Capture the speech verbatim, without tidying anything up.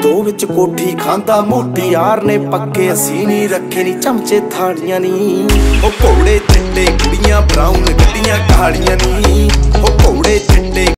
दो विच कोठी खांदा मोटी यार ने पक्के असी नहीं रखे नी चमचे थालियां नी ओ घोड़े चिट्टे कुड़ियां ब्राउन गड्डियां कालियां नी ओ घोड़े चिट्टे